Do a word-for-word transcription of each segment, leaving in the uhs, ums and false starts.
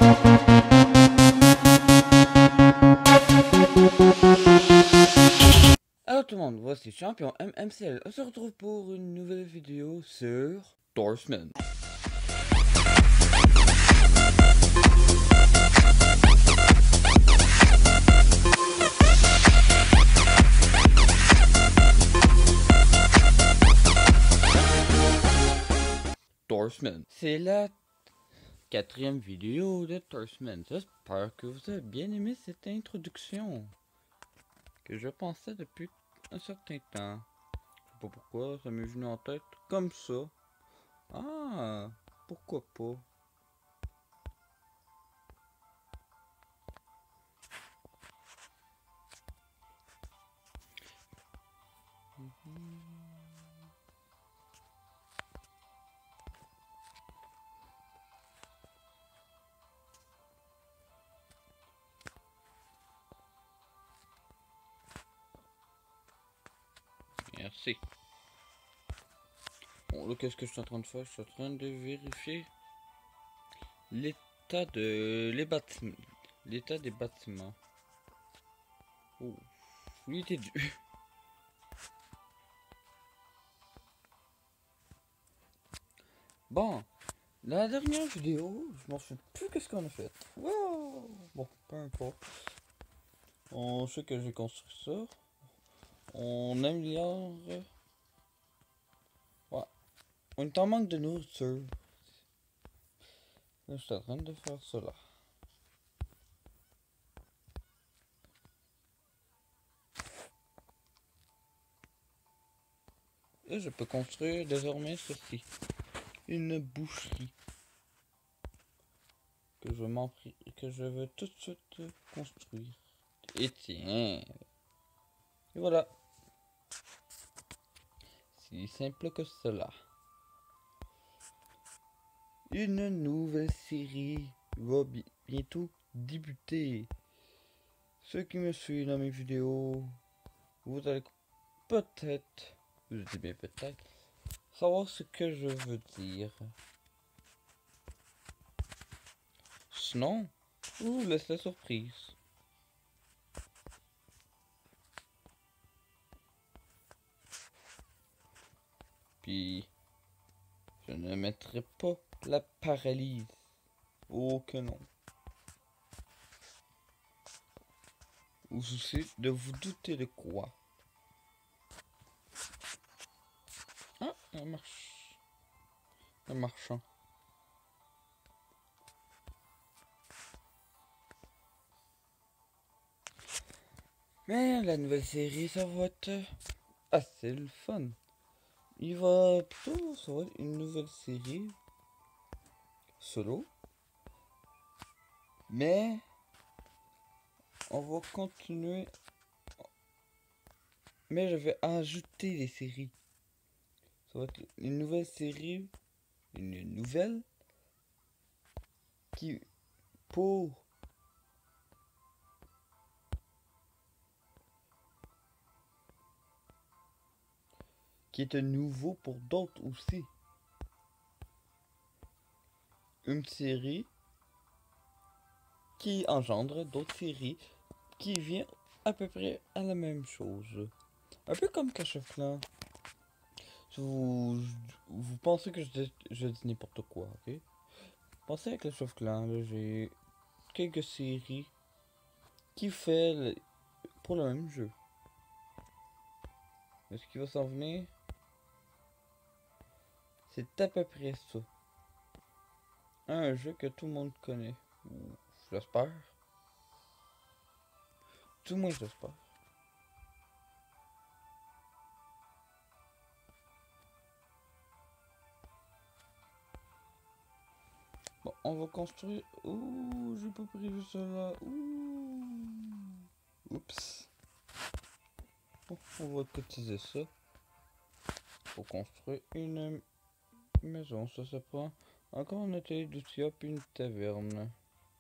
Alors tout le monde, voici Champion M M C L. On se retrouve pour une nouvelle vidéo sur Dorsman. Dorsman. C'est la quatrième vidéo de Dorsman. J'espère que vous avez bien aimé cette introduction que je pensais depuis un certain temps. Je sais pas pourquoi, ça m'est venu en tête comme ça. Ah, pourquoi pas? Merci. Bon, là, qu'est-ce que je suis en train de faire? Je suis en train de vérifier l'état de les bâtiments. L'état des bâtiments. Oh, lui était dû. Bon, la dernière vidéo, je m'en souviens plus qu'est-ce qu'on a fait. Wow. Bon, peu importe. On sait que j'ai construit ça. On améliore. Ouais. On est en manque de nourriture. Là, je suis en train de faire cela. Et je peux construire désormais ceci. Une boucherie. Que je m'en prie, que je veux tout de suite construire. Et tiens. Et voilà. Si simple que cela. Une nouvelle série va bi bientôt débuter. Ceux qui me suivent dans mes vidéos, vous allez peut-être, je dis bien peut-être, savoir ce que je veux dire. Sinon, je vous laisse la surprise. Puis, je ne mettrai pas la paralyse. Oh que non. Ou souci de vous douter de quoi. Ah, un marche. Un marchand. Mais la nouvelle série, ça va être assez le fun. Il va plutôt, ça va être une nouvelle série solo. Mais on va continuer. Mais je vais ajouter des séries. Ça va être une nouvelle série. Une nouvelle. Qui. Pour. Qui est nouveau pour d'autres aussi. Une série. Qui engendre d'autres séries. Qui vient à peu près à la même chose. Un peu comme Clash of Clans. Vous, vous pensez que je dis, je dis n'importe quoi, ok? Pensez à Clash of Clans, là, j'ai quelques séries qui fait le, pour le même jeu. Est-ce qu'il va s'en venir? C'est à peu près ça. Un jeu que tout le monde connaît. J'espère. Tout le monde j'espère. Bon, on va construire. Ouh, j'ai pas prévu cela. Ouh. Oups. Bon, on va cotiser ça. Pour construire une maison. Ça, ça prend encore un atelier d'outils puis une taverne.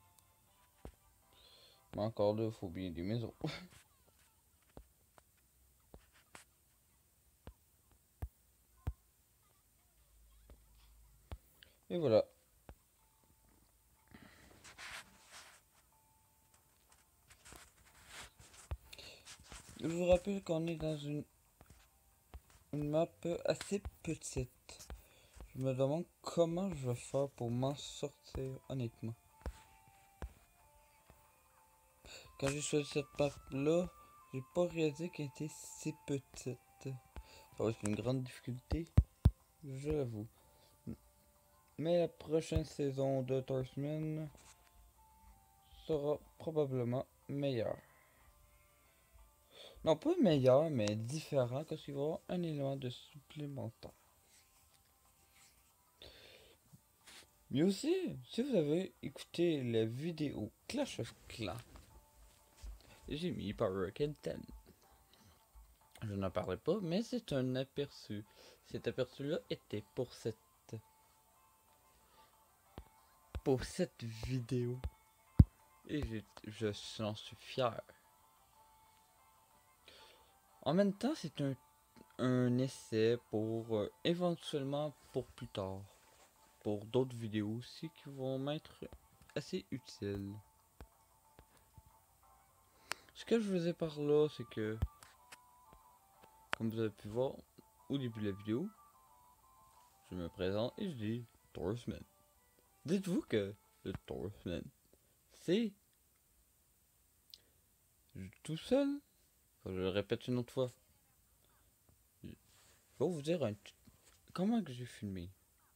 Mais encore là, il faut bien des maisons. Et voilà. Je vous rappelle qu'on est dans une, une map assez petite. Je me demande comment je vais faire pour m'en sortir, honnêtement. Quand j'ai choisi cette map là, j'ai pas réalisé qu'elle était si petite. Ça va être une grande difficulté, je l'avoue. Mais la prochaine saison de Torchman sera probablement meilleure. Non, pas meilleur, mais différent, parce qu'il va y avoir un élément de supplémentaire. Mais aussi, si vous avez écouté la vidéo Clash of Clans, j'ai mis Power Kenton. Je n'en parlais pas, mais c'est un aperçu. Cet aperçu-là était pour cette pour cette vidéo. Et je, je j'en suis fier. En même temps, c'est un, un essai pour euh, éventuellement pour plus tard. Pour d'autres vidéos aussi qui vont m'être assez utiles. Ce que je faisais par là, c'est que, comme vous avez pu voir au début de la vidéo, je me présente et je dis Torchman. Dites-vous que le Torchman, c'est tout seul. Enfin, je le répète une autre fois. Je vais vous dire un comment que j'ai filmé.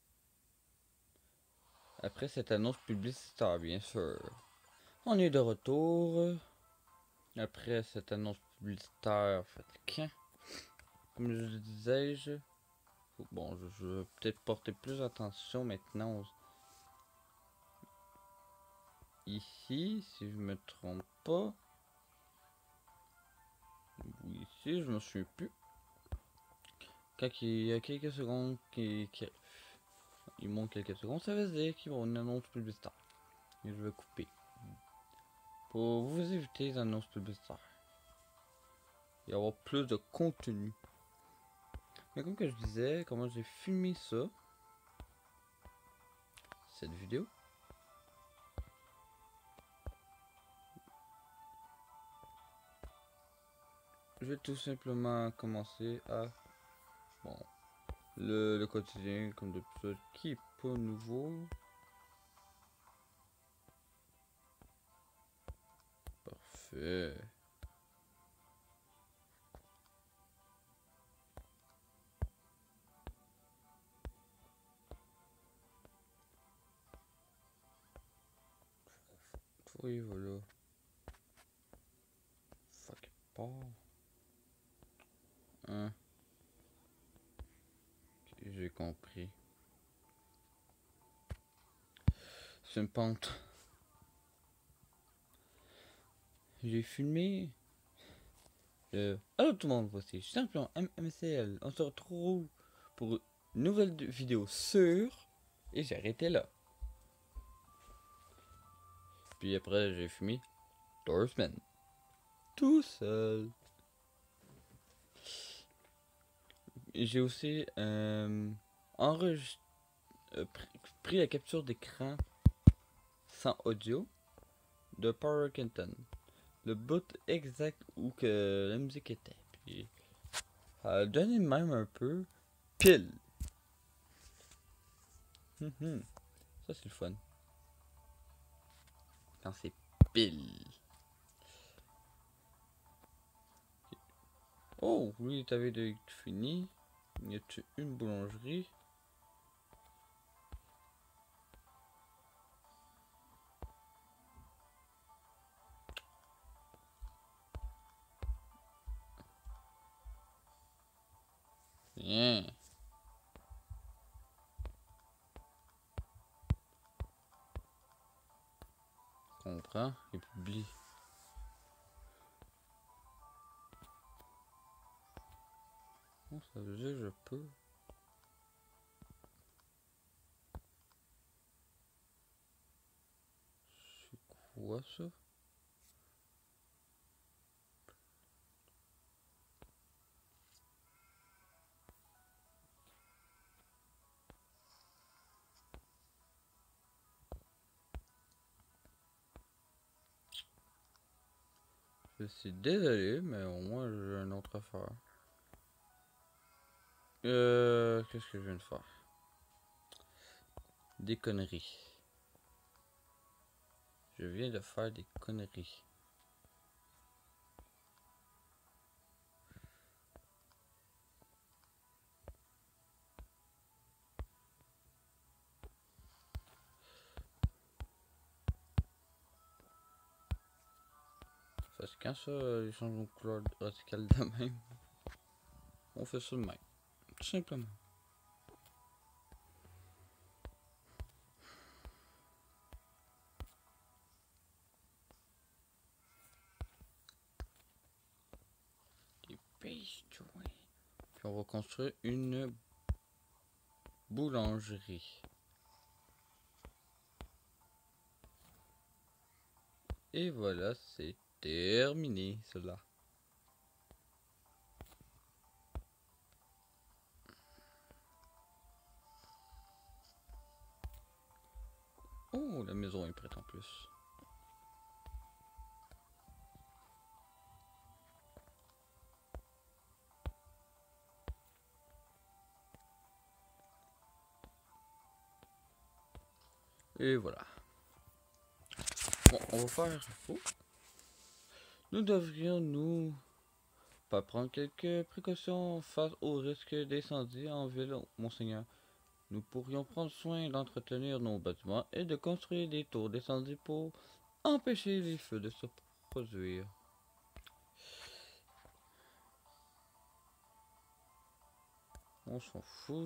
Après cette annonce publicitaire, bien sûr. On est de retour. Après cette annonce publicitaire fatigante. Comme je le disais, je... Bon, je, je vais peut-être porter plus attention maintenant. Ici, si je me trompe pas. Ici, je me souviens plus. Quand il y a quelques secondes qui, qui... il manque quelques secondes, ça veut dire qu'il va y avoir une annonce publicitaire. Et je vais couper. Pour vous éviter les annonces publicitaires. Et avoir plus de contenu. Mais comme que je disais, comment j'ai filmé ça. Cette vidéo. Je vais tout simplement commencer à... Bon. Le, le quotidien comme d'habitude qui est pas nouveau. Parfait. Oui, voilà. Fuck pas. Hein. Okay, j'ai compris. C'est une pente. J'ai filmé. Le... Allô tout le monde, voici Champion M M C L. On se retrouve pour une nouvelle vidéo sur... Et j'ai arrêté là. Puis après j'ai filmé Torchman. Tout seul. J'ai aussi euh, enregistré, euh, pris la capture d'écran sans audio de Power Kenton. Le bout exact où que la musique était. Puis ça a donné même un peu pile. Ça c'est le fun. Quand c'est pile. Oh oui, t'avais de fini. Y a-tu une boulangerie? Bien. Comprends et publie. Oh, ça veut dire que je peux. C'est quoi ça? Je suis désolé, mais au moins j'ai une autre affaire. Euh, qu'est-ce que je viens de faire? Des conneries. Je viens de faire des conneries. Parce que quand ça, les changements de couleur radicales de même, on fait ça de même. Tout simplement. Des pastries. Puis on va construire une boulangerie. Et voilà, c'est terminé cela. Oh, la maison est prête en plus. Et voilà. Bon, on va faire... Oh. Nous devrions nous pas prendre quelques précautions face au risque d'incendie en ville, monseigneur. Nous pourrions prendre soin d'entretenir nos bâtiments et de construire des tours d'incendie pour empêcher les feux de se produire. On s'en fout.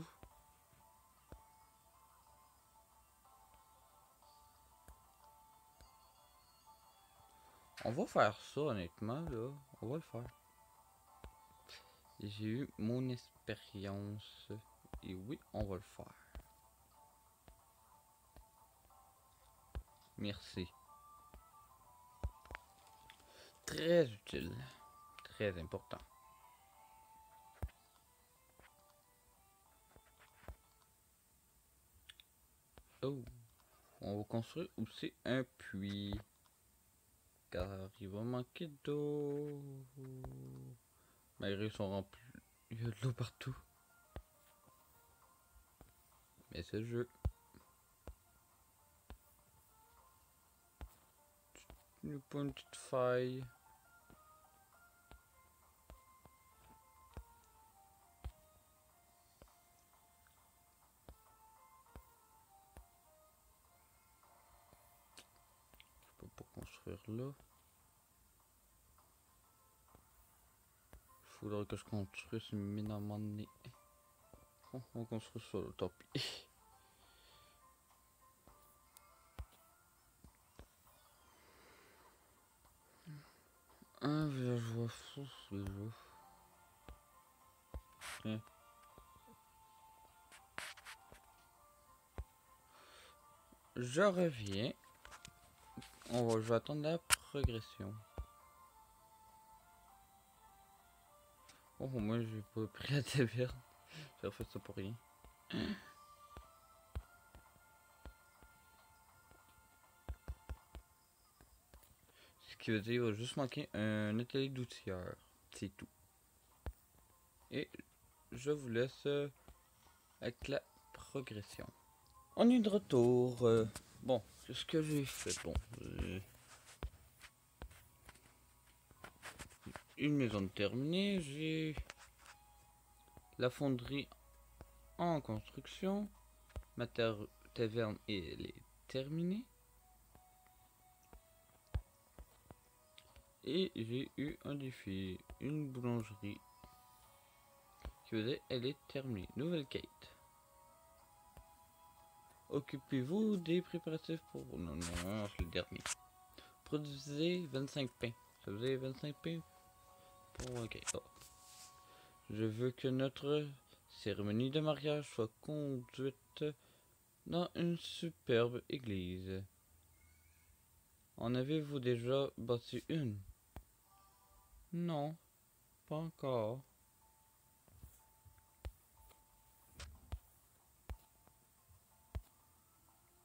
On va faire ça honnêtement là. On va le faire. J'ai eu mon expérience. Et oui, on va le faire. Merci. Très utile. Très important. Oh. On va construire aussi un puits. Car il va manquer d'eau. Malgré son rempli. Il y a de l'eau partout. Mais c'est le jeu. Une petite faille. Je peux pas construire là. Il faudrait que je construise une mine à un moment donné. Oh, on construit ça là, tant pis. Un villageois fou, déjà. Tiens. Je reviens. On va, je vais attendre la progression. Oh, moi j'ai pas pris la taverne. J'ai refait ça pour rien. Ce qui veut dire qu'il va juste manquer un atelier d'outilleur. C'est tout. Et je vous laisse avec la progression. On est de retour. Euh, bon, c'est ce que j'ai fait. Bon, euh, une maison terminée. J'ai la fonderie en construction. Ma taverne elle est terminée. Et j'ai eu un défi, une boulangerie qui faisait elle est terminée. Nouvelle quête. Occupez-vous des préparatifs pour... Non, non, non, c'est le dernier. Produisez vingt-cinq pains. Ça faisait vingt-cinq pains pour... Ok. Oh. Je veux que notre cérémonie de mariage soit conduite dans une superbe église. En avez-vous déjà bâti une? Non, pas encore.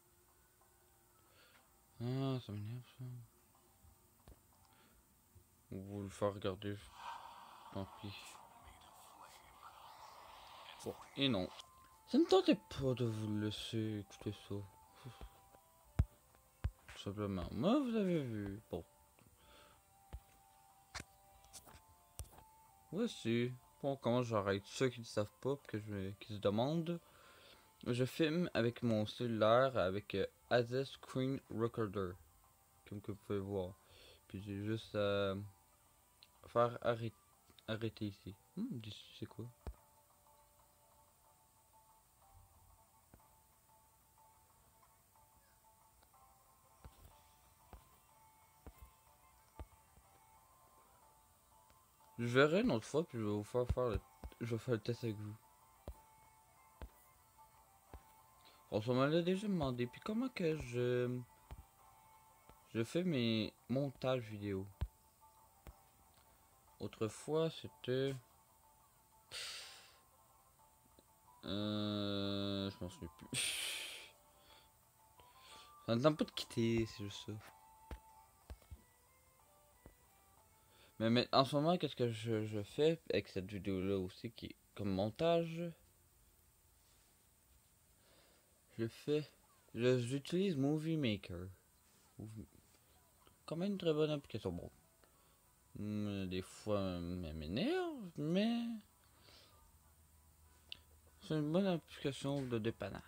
Ah, ça m'énerve ça. Vous le faire regarder. Tant pis. Bon, et non. Ça ne tentait pas de vous laisser écouter ça. Tout simplement. Moi, vous avez vu. Bon. Voici. Bon, comment j'arrête ceux qui ne savent pas, que je, qui se demandent. Je filme avec mon cellulaire avec euh, Asus Screen Recorder. Comme que vous pouvez voir. Puis j'ai juste à faire arrêter, arrêter ici. Hmm, c'est quoi? Je verrai une autre fois, puis je vais vous faire faire le, je vais faire le test avec vous. On s'en l'a déjà demandé, puis comment que je, je fais mes montages vidéo. Autrefois, c'était... Euh... Je m'en souviens plus. Ça ne tente pas de quitter, c'est juste ça. Mais, mais en ce moment, qu'est-ce que je, je fais avec cette vidéo-là aussi, qui est comme montage? Je fais... J'utilise Movie Maker. Quand même une très bonne application. Bon. Des fois, elle m'énerve, mais... C'est une bonne application de dépannage.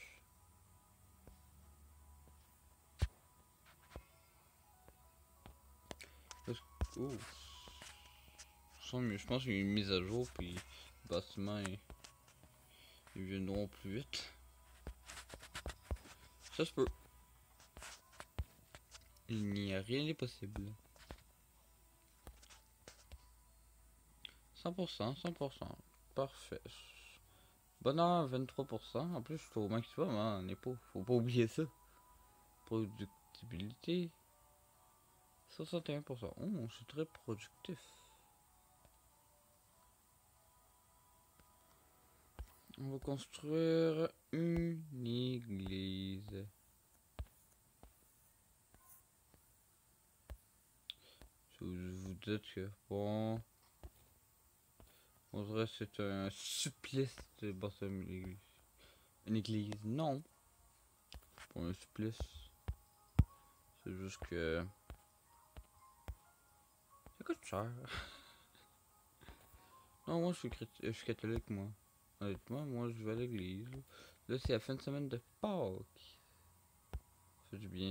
Oh. Sans mieux, je pense qu'il y a une mise à jour, puis le bâtiment ils, ils viendront plus vite. Ça se peut. Il n'y a rien d'impossible. cent pour cent, cent pour cent. Parfait. Bonheur vingt-trois pour cent. En plus, je suis au maximum, hein, on est pas. Faut pas oublier ça. Productibilité. soixante et un pour cent. Oh, je suis très productif. On va construire une église. Je vous dites que bon, on dirait que c'est un supplice de bâtir une église. Une église, non. Pour un supplice. C'est juste que ça coûte cher. Non, moi je suis, je suis catholique, moi. Honnêtement, moi je vais à l'église. Là, c'est la fin de semaine de Pâques. Ça fait du bien.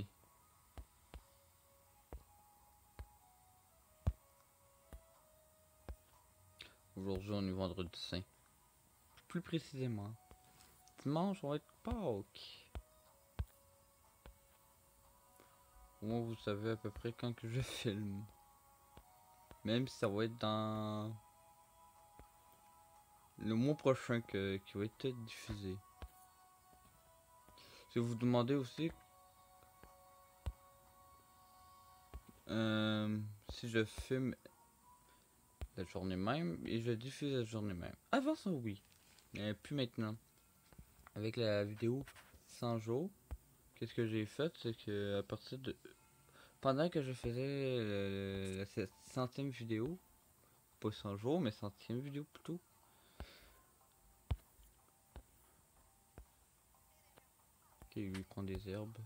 Aujourd'hui, on est vendredi saint. Plus précisément, dimanche, on va être Pâques. Au moins, vous savez à peu près quand que je filme. Même si ça va être dans le mois prochain que, qui va être diffusé. Si vous vous demandez aussi euh, si je filme la journée même et je diffuse la journée même. Avant ça, oui. Mais plus maintenant. Avec la vidéo cent jours, qu'est-ce que j'ai fait, c'est que à partir de... Pendant que je faisais euh, la centième vidéo, pas cent jours, mais centième vidéo plutôt. Ok, lui prend des herbes.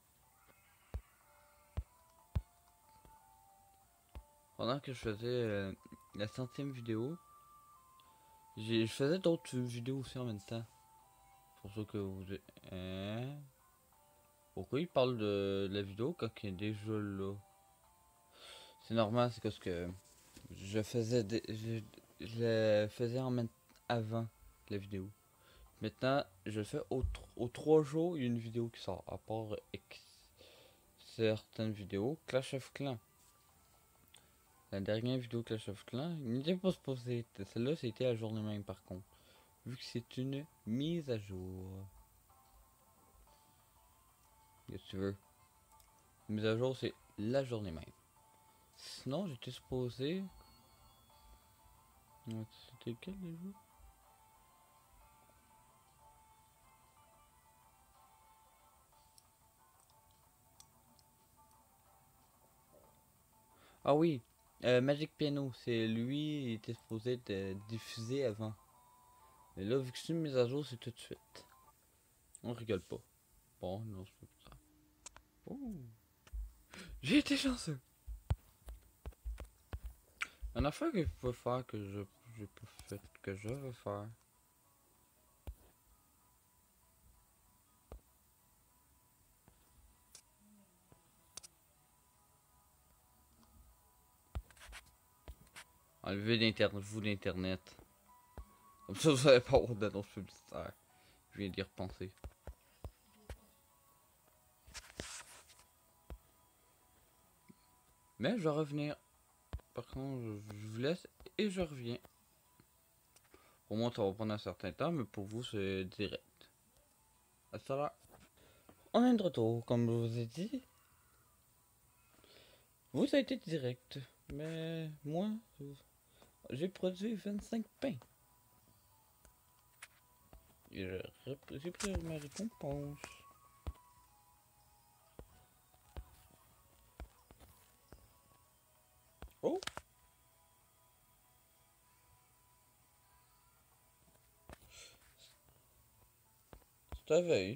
Pendant que je faisais euh, la centième vidéo, je faisais d'autres vidéos aussi en même temps. Pour ça que vous... Hein? Pourquoi il parle de, de la vidéo quand il est déjà là? C'est normal, c'est parce que je faisais des, je, je le faisais en même avant la vidéo. Maintenant, je le fais aux, aux trois jours, il y a une vidéo qui sort. À part X, certaines vidéos. Clash of Clans. La dernière vidéo Clash of Clans, il n'était pas supposé. Celle-là, c'était la journée même par contre. Vu que c'est une mise à jour. Qu'est-ce que tu veux? Une mise à jour, c'est la journée même. Sinon, j'étais supposé... C'était quel les jeux? Ah oui, Euh, Magic Piano, c'est lui, il était supposé être diffusé avant. Mais là, vu que c'est une mise à jour, c'est tout de suite. On rigole pas. Bon, non, c'est pas grave. Oh. J'ai été chanceux. Une affaire que je peux faire que je j'ai pas fait, que je veux faire. Enlever l'internet, vous l'internet. Comme ça, vous allez pas avoir d'annonce publicitaire. Je viens d'y repenser. Mais je vais revenir. Par contre, je, je vous laisse et je reviens. Pour moi, ça va prendre un certain temps, mais pour vous, c'est direct. À ça là. On est de retour, comme je vous ai dit. Vous, ça a été direct. Mais moi, j'ai produit vingt-cinq pains. Et j'ai pris ma récompense. Oh! C'est ta veille.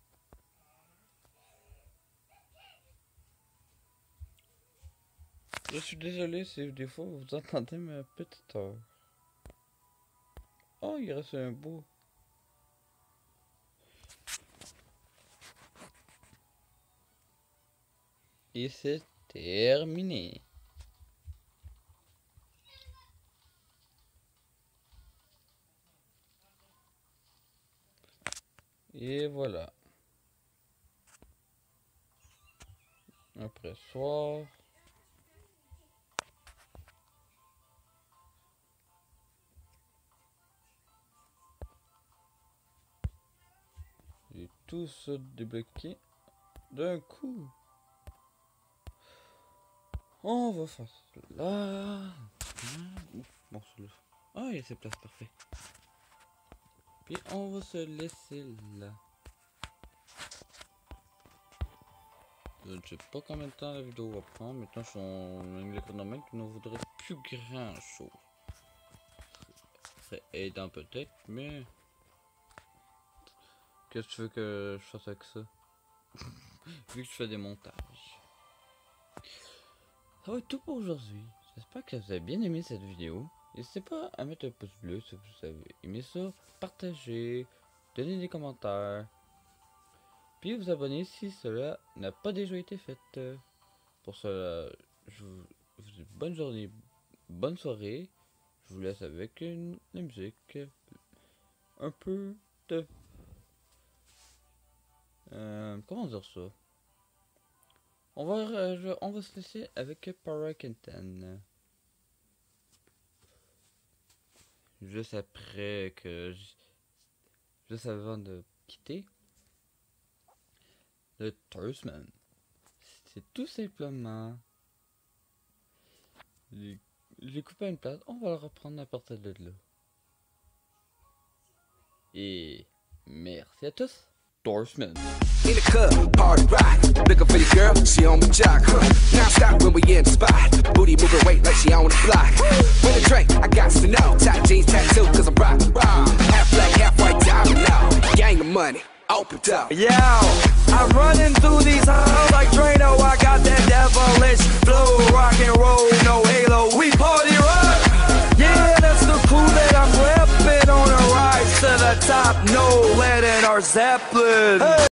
Je suis désolé si des fois vous entendez ma petite heure. Oh, il reste un bout. Et c'est terminé. Et voilà. Après soir. Et tout se débloqué d'un coup. On va faire cela. Bon, celui-là. Ah, il y a ses places, parfait. Puis on va se laisser là. Je ne sais pas combien de temps la vidéo va prendre. Maintenant, son angle chronomètre ne voudrait plus grand chose. Ça serait aidant peut-être, mais qu'est-ce que tu veux que je fasse avec ça? Vu que je fais des montages. Ça va être tout pour aujourd'hui. J'espère que vous avez bien aimé cette vidéo. N'hésitez pas à mettre un pouce bleu si vous avez aimé ça, partager, donner des commentaires, puis vous abonner si cela n'a pas déjà été fait. Pour cela, je vous, je vous dis bonne journée, bonne soirée. Je vous laisse avec une, une musique, un peu de... Euh, comment dire ça? On va, euh, on va se laisser avec Parakentan. Juste après que... Juste avant de quitter. Le Thursman. C'est tout simplement... J'ai coupé une place. On va le reprendre à partir de là. Et... Merci à tous. Thursman. In the club, party rock. Looking for your girl, she on the jock. Huh. Now stop when we in the spot. Booty moving weight like she on the block. With a drink, I got to know. Tight jeans, tattoo, cause I'm rock. Half black, half white, diamond now. Gang of money, open up. Yeah, I'm running through these halls like Drano. I got that devilish flow, rock and roll, no halo. We party rock. Yeah, that's the crew that I'm repping on a rise to the top. No lead in our Zeppelin. Hey.